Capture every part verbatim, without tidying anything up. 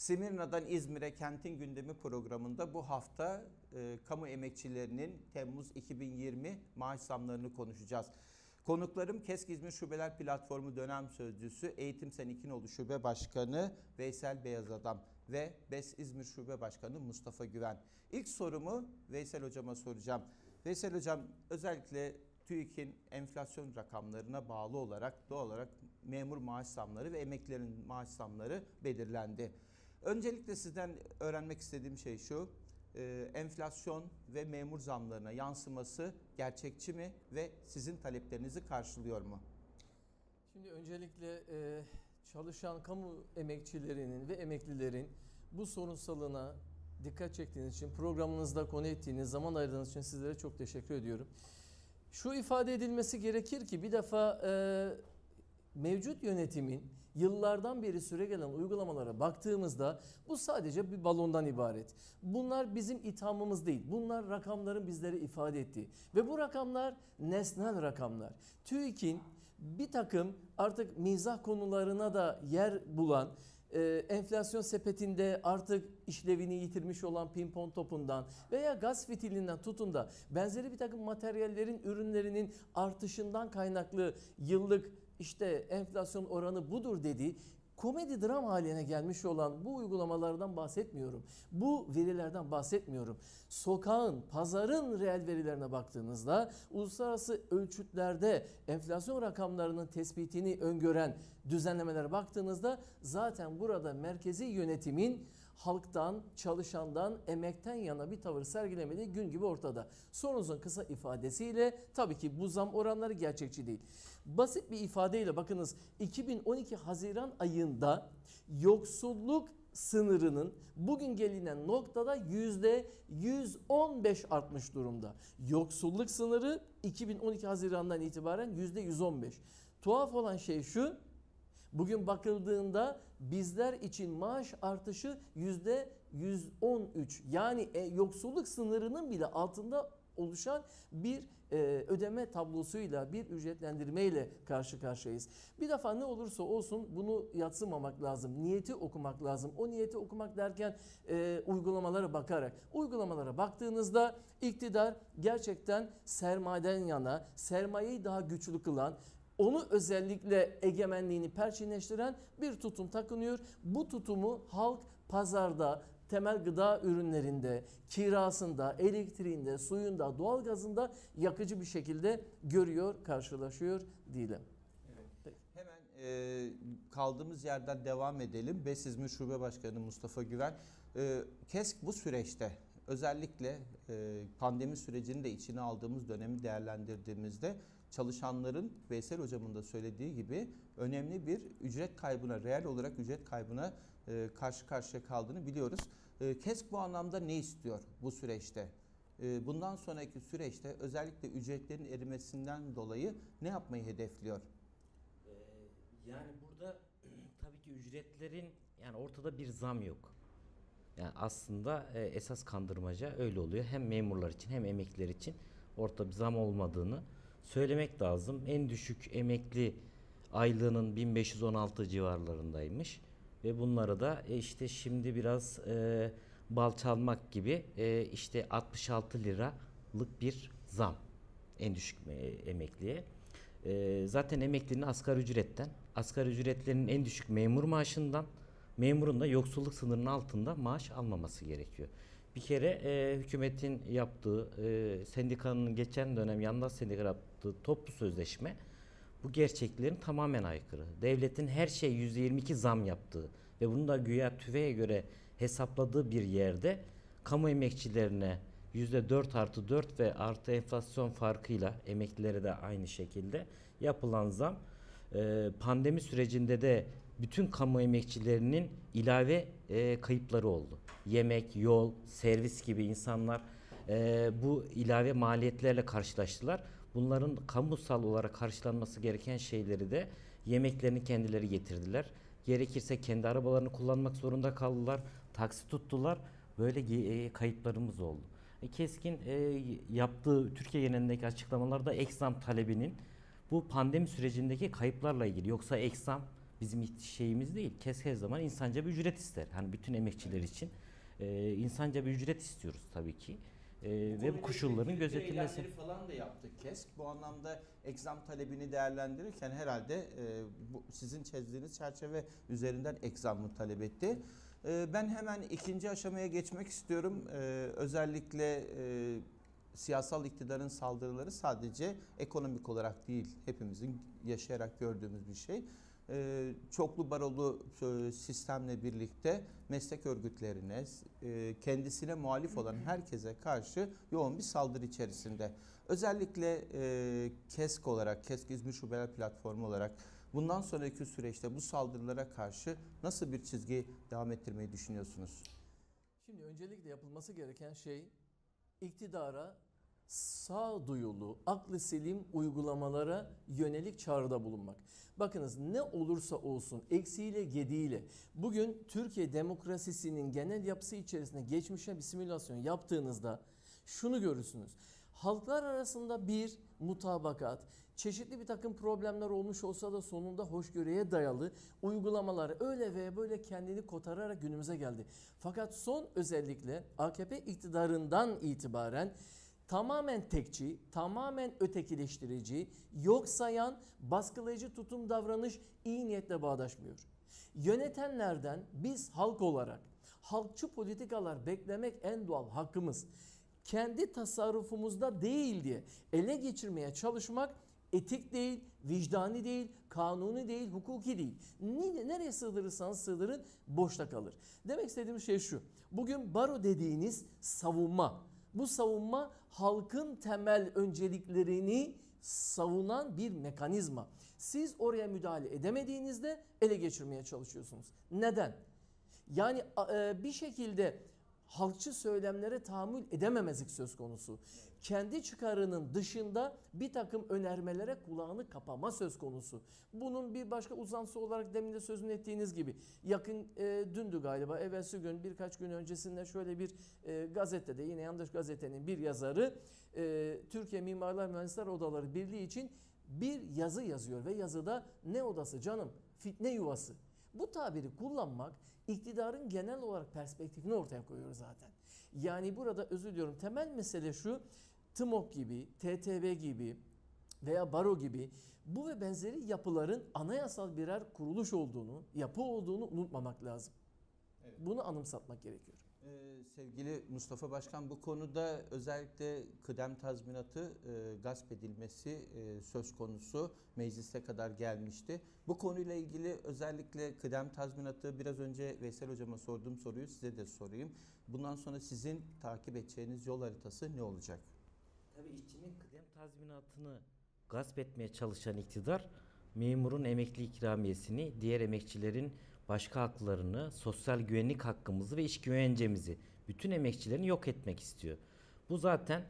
Simirna'dan İzmir'e Kentin Gündemi programında bu hafta e, kamu emekçilerinin Temmuz iki bin yirmi maaş zamlarını konuşacağız. Konuklarım KESK İzmir Şubeler Platformu Dönem Sözcüsü Eğitim Sen İkinoğlu Şube Başkanı Veysel Beyazadam ve BES İzmir Şube Başkanı Mustafa Güven. İlk sorumu Veysel Hocam'a soracağım. Veysel Hocam, özellikle TÜİK'in enflasyon rakamlarına bağlı olarak doğal olarak memur maaş zamları ve emeklilerin maaş zamları belirlendi. Öncelikle sizden öğrenmek istediğim şey şu, e, enflasyon ve memur zamlarına yansıması gerçekçi mi ve sizin taleplerinizi karşılıyor mu? Şimdi öncelikle e, çalışan kamu emekçilerinin ve emeklilerin bu sorunsalına dikkat çektiğiniz için, programınızda konu ettiğiniz, zaman ayırdığınız için sizlere çok teşekkür ediyorum. Şu ifade edilmesi gerekir ki bir defa e, mevcut yönetimin yıllardan beri süregelen uygulamalara baktığımızda bu sadece bir balondan ibaret. Bunlar bizim ithamımız değil. Bunlar rakamların bizlere ifade ettiği. Ve bu rakamlar nesnel rakamlar. TÜİK'in bir takım artık mizah konularına da yer bulan, Ee, enflasyon sepetinde artık işlevini yitirmiş olan pimpon topundan veya gaz fitilinden tutun da benzeri bir takım materyallerin ürünlerinin artışından kaynaklı yıllık işte enflasyon oranı budur dediği komedi dram haline gelmiş olan bu uygulamalardan bahsetmiyorum. Bu verilerden bahsetmiyorum. Sokağın, pazarın reel verilerine baktığınızda uluslararası ölçütlerde enflasyon rakamlarının tespitini öngören düzenlemelere baktığınızda zaten burada merkezi yönetimin halktan, çalışandan, emekten yana bir tavır sergilemediği gün gibi ortada. Sorunuzun kısa ifadesiyle tabii ki bu zam oranları gerçekçi değil. Basit bir ifadeyle bakınız, iki bin on iki Haziran ayında yoksulluk sınırının bugün gelinen noktada yüzde yüz on beş artmış durumda. Yoksulluk sınırı iki bin on iki Haziran'dan itibaren yüzde yüz on beş. Tuhaf olan şey şu: bugün bakıldığında bizler için maaş artışı yüzde yüz on üç, yani e, yoksulluk sınırının bile altında oluşan bir e, ödeme tablosuyla, bir ücretlendirmeyle karşı karşıyayız. Bir defa ne olursa olsun bunu yadsımamak lazım. Niyeti okumak lazım. O niyeti okumak derken e, uygulamalara bakarak. Uygulamalara baktığınızda iktidar gerçekten sermayeden yana, sermayeyi daha güçlü kılan, onu özellikle egemenliğini perçinleştiren bir tutum takınıyor. Bu tutumu halk pazarda, temel gıda ürünlerinde, kirasında, elektriğinde, suyunda, doğalgazında yakıcı bir şekilde görüyor, karşılaşıyor diyelim. Evet. Hemen e, kaldığımız yerden devam edelim. BES İzmir Şube Başkanı Mustafa Güven. E, KESK bu süreçte özellikle e, pandemi sürecini de içine aldığımız dönemi değerlendirdiğimizde çalışanların Veysel Hocam'ın da söylediği gibi önemli bir ücret kaybına, reel olarak ücret kaybına e, karşı karşıya kaldığını biliyoruz. E, KESK bu anlamda ne istiyor bu süreçte? E, bundan sonraki süreçte özellikle ücretlerin erimesinden dolayı ne yapmayı hedefliyor? Ee, yani burada tabii ki ücretlerin, yani ortada bir zam yok. Yani aslında e, esas kandırmaca öyle oluyor. Hem memurlar için hem emekliler için ortada bir zam olmadığını söylemek lazım. En düşük emekli aylığının bin beş yüz on altı civarlarındaymış ve bunları da e, işte şimdi biraz e, bal çalmak gibi e, işte altmış altı liralık bir zam en düşük e, emekliye. E, zaten emeklinin asgari ücretten, asgari ücretlerin en düşük memur maaşından, memurun da yoksulluk sınırının altında maaş almaması gerekiyor. Bir kere e, hükümetin yaptığı, e, sendikanın geçen dönem yandaş sendika yaptığı toplu sözleşme bu gerçeklerin tamamen aykırı. Devletin her şey yüzde yirmi iki zam yaptığı ve bunu da güya TÜFE'ye göre hesapladığı bir yerde kamu emekçilerine yüzde dört artı dört ve artı enflasyon farkıyla emeklilere de aynı şekilde yapılan zam, e, pandemi sürecinde de bütün kamu emekçilerinin ilave e, kayıpları oldu. Yemek, yol, servis gibi insanlar e, bu ilave maliyetlerle karşılaştılar. Bunların kamusal olarak karşılanması gereken şeyleri de yemeklerini kendileri getirdiler. Gerekirse kendi arabalarını kullanmak zorunda kaldılar. Taksi tuttular. Böyle e, kayıplarımız oldu. E, KESK'in e, yaptığı Türkiye genelindeki açıklamalarda ek zam talebinin bu pandemi sürecindeki kayıplarla ilgili. Yoksa ek zam bizim hiç şeyimiz değil. KESK her zaman insanca bir ücret ister. Hani bütün emekçiler için e, insanca bir ücret istiyoruz tabii ki. E, ve bu koşulların gözetilmesi. falan da yaptık KESK. Bu anlamda egzam talebini değerlendirirken herhalde e, bu sizin çizdiğiniz çerçeve üzerinden egzamı talep etti. E, ben hemen ikinci aşamaya geçmek istiyorum. E, özellikle e, siyasal iktidarın saldırıları sadece ekonomik olarak değil, hepimizin yaşayarak gördüğümüz bir şey. Ee, çoklu barolu e, sistemle birlikte meslek örgütlerine, e, kendisine muhalif olan herkese karşı yoğun bir saldırı içerisinde. Özellikle e, KESK olarak, KESK İzmir Şubeler Platformu olarak bundan sonraki süreçte bu saldırılara karşı nasıl bir çizgi devam ettirmeyi düşünüyorsunuz? Şimdi öncelikle yapılması gereken şey iktidara sağduyulu, aklı selim uygulamalara yönelik çağrıda bulunmak. Bakınız ne olursa olsun eksiğiyle gediğiyle bugün Türkiye demokrasisinin genel yapısı içerisinde geçmişe bir simülasyon yaptığınızda şunu görürsünüz. Halklar arasında bir mutabakat, çeşitli bir takım problemler olmuş olsa da sonunda hoşgörüye dayalı uygulamalar öyle veya böyle kendini kotararak günümüze geldi. Fakat son özellikle A K P iktidarından itibaren tamamen tekçi, tamamen ötekileştirici, yok sayan, baskılayıcı tutum davranış iyi niyetle bağdaşmıyor. Yönetenlerden biz halk olarak halkçı politikalar beklemek en doğal hakkımız. Kendi tasarrufumuzda değil diye ele geçirmeye çalışmak etik değil, vicdani değil, kanuni değil, hukuki değil. Nereye sığdırırsanız sığdırın boşta kalır. Demek istediğim şey şu. Bugün baro dediğiniz savunma. Bu savunma halkın temel önceliklerini savunan bir mekanizma. Siz oraya müdahale edemediğinizde ele geçirmeye çalışıyorsunuz. Neden? Yani bir şekilde halkçı söylemlere tahammül edememezlik söz konusu. Kendi çıkarının dışında bir takım önermelere kulağını kapama söz konusu. Bunun bir başka uzantısı olarak demin de sözünü ettiğiniz gibi yakın e, dündü galiba evvelsi gün birkaç gün öncesinde şöyle bir e, gazetede yine yandaş gazetenin bir yazarı e, Türkiye Mimarlar Mühendisler Odaları Birliği için bir yazı yazıyor ve yazıda ne odası canım fitne yuvası. Bu tabiri kullanmak iktidarın genel olarak perspektifini ortaya koyuyor zaten. Yani burada özür diliyorum temel mesele şu TMOK gibi, T T B gibi veya baro gibi bu ve benzeri yapıların anayasal birer kuruluş olduğunu, yapı olduğunu unutmamak lazım. Evet. Bunu anımsatmak gerekiyor. Ee, sevgili Mustafa Başkan bu konuda özellikle kıdem tazminatı e, gasp edilmesi e, söz konusu meclise kadar gelmişti. Bu konuyla ilgili özellikle kıdem tazminatı biraz önce Veysel Hocama sorduğum soruyu size de sorayım. Bundan sonra sizin takip edeceğiniz yol haritası ne olacak? Tabii işçinin kıdem tazminatını gasp etmeye çalışan iktidar memurun emekli ikramiyesini, diğer emekçilerin başka haklarını, sosyal güvenlik hakkımızı ve iş güvencemizi, bütün emekçilerini yok etmek istiyor. Bu zaten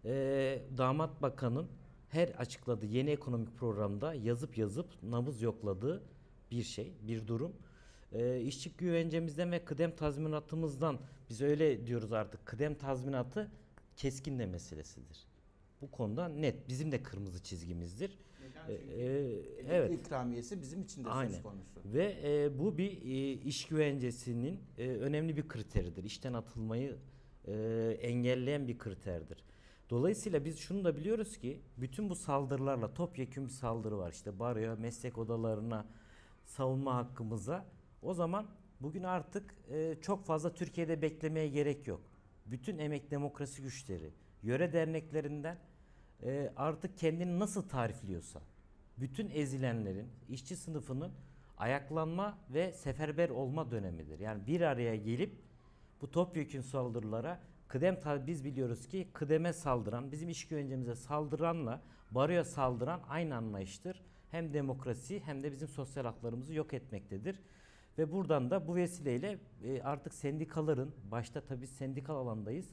e, Damat Bakan'ın her açıkladığı yeni ekonomik programda yazıp yazıp nabız yokladığı bir şey, bir durum. E, işçi güvencemizden ve kıdem tazminatımızdan biz öyle diyoruz artık kıdem tazminatı keskin de meselesidir. Bu konuda net bizim de kırmızı çizgimizdir. Ee, e, evet. İkramiyesi bizim için de Aynen. söz konusu. Ve e, bu bir e, iş güvencesinin e, önemli bir kriteridir. İşten atılmayı e, engelleyen bir kriterdir. Dolayısıyla biz şunu da biliyoruz ki bütün bu saldırılarla topyekün bir saldırı var. İşte baroya, meslek odalarına, savunma hakkımıza. O zaman bugün artık e, çok fazla Türkiye'de beklemeye gerek yok. Bütün emek demokrasi güçleri, yöre derneklerinden e, artık kendini nasıl tarifliyorsa bütün ezilenlerin, işçi sınıfının ayaklanma ve seferber olma dönemidir. Yani bir araya gelip bu topyekün saldırılara kıdem biz biliyoruz ki kıdeme saldıran, bizim iş güvencemize saldıranla baroya saldıran aynı anlayıştır. Hem demokrasi hem de bizim sosyal haklarımızı yok etmektedir. Ve buradan da bu vesileyle e, artık sendikaların, başta tabii sendikal alandayız,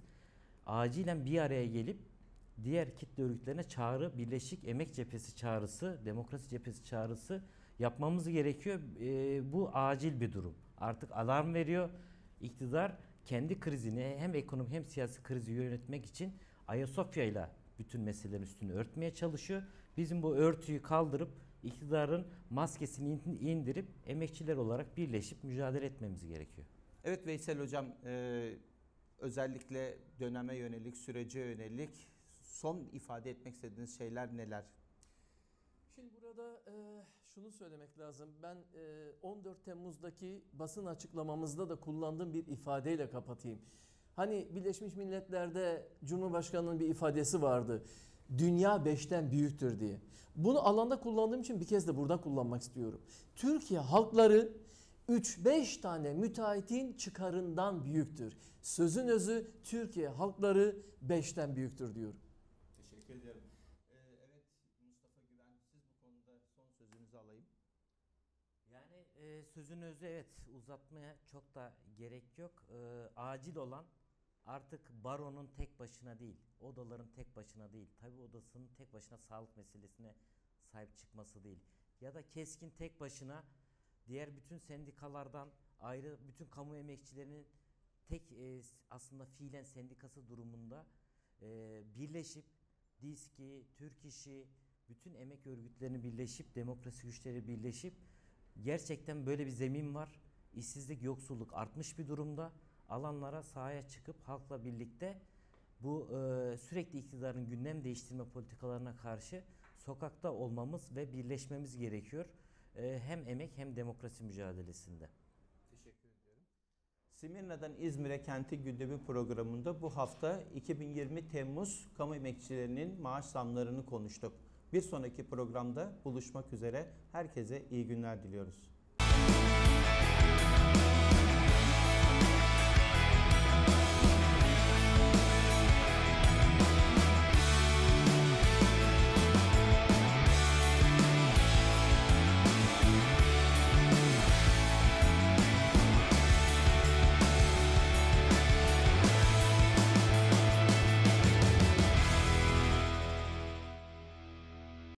acilen bir araya gelip diğer kitle örgütlerine çağrı, Birleşik Emek Cephesi çağrısı, Demokrasi Cephesi çağrısı yapmamız gerekiyor. E, bu acil bir durum. Artık alarm veriyor. İktidar kendi krizini hem ekonomi hem siyasi krizi yönetmek için Ayasofya ile bütün meselelerin üstünü örtmeye çalışıyor. Bizim bu örtüyü kaldırıp iktidarın maskesini in- indirip emekçiler olarak birleşip mücadele etmemiz gerekiyor. Evet Veysel Hocam, e, özellikle döneme yönelik, sürece yönelik son ifade etmek istediğiniz şeyler neler? Şimdi burada e, şunu söylemek lazım. Ben e, on dört Temmuz'daki basın açıklamamızda da kullandığım bir ifadeyle kapatayım. Hani Birleşmiş Milletler'de Cumhurbaşkanı'nın bir ifadesi vardı. Dünya beşten büyüktür diye. Bunu alanda kullandığım için bir kez de burada kullanmak istiyorum. Türkiye halkları üç beş tane müteahhitin çıkarından büyüktür. Sözün özü Türkiye halkları beşten büyüktür diyorum. Teşekkür ederim. Ee, evet Mustafa Güven, siz bu konuda son sözünüzü alayım. Yani e, sözün özü, evet, uzatmaya çok da gerek yok. E, acil olan artık baronun tek başına değil, odaların tek başına değil, tabi odasının tek başına sağlık meselesine sahip çıkması değil. Ya da KESK'in tek başına diğer bütün sendikalardan ayrı, bütün kamu emekçilerinin tek e, aslında fiilen sendikası durumunda e, birleşip DİSK'i, Türk İş'i, bütün emek örgütlerini birleşip, demokrasi güçleri birleşip, gerçekten böyle bir zemin var. İşsizlik, yoksulluk artmış bir durumda. Alanlara, sahaya çıkıp halkla birlikte bu e, sürekli iktidarın gündem değiştirme politikalarına karşı sokakta olmamız ve birleşmemiz gerekiyor. E, hem emek hem demokrasi mücadelesinde. Teşekkür ediyorum. Simirna'dan İzmir'e Kentin Gündemi programında bu hafta iki bin yirmi Temmuz kamu emekçilerinin maaş zamlarını konuştuk. Bir sonraki programda buluşmak üzere. Herkese iyi günler diliyoruz.